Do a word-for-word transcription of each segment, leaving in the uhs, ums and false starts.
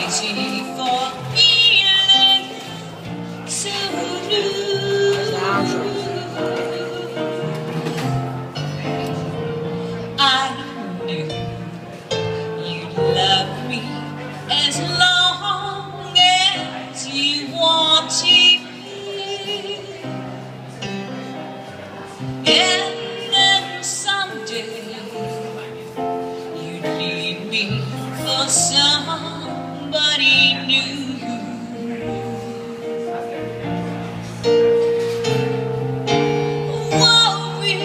crazy for feeling so blue. I knew you'd love me as long as you wanted me, and then someday you'd leave me for somebody new. Worry,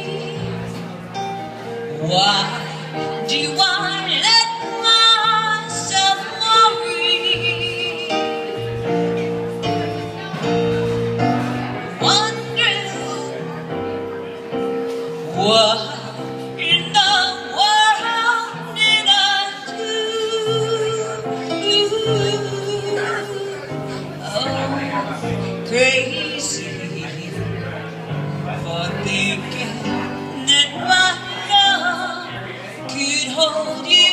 why do I let myself worry? Wondering what in the world did I do? Oh, crazy for thinking that my love could hold you.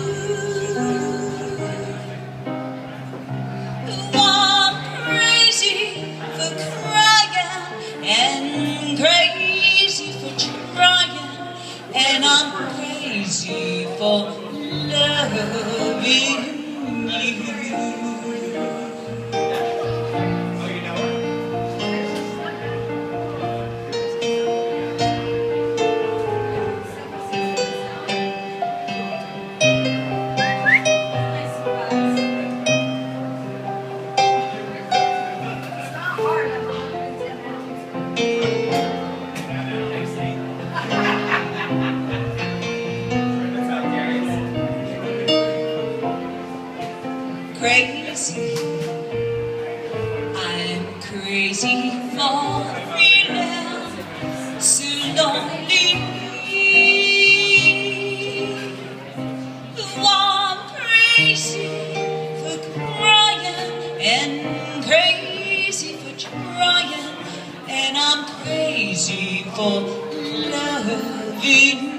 I'm crazy for crying and crazy for trying, and I'm crazy for loving you. Crazy, I'm crazy for feeling so lonely. I'm crazy for crying and crazy for trying, and I'm crazy for loving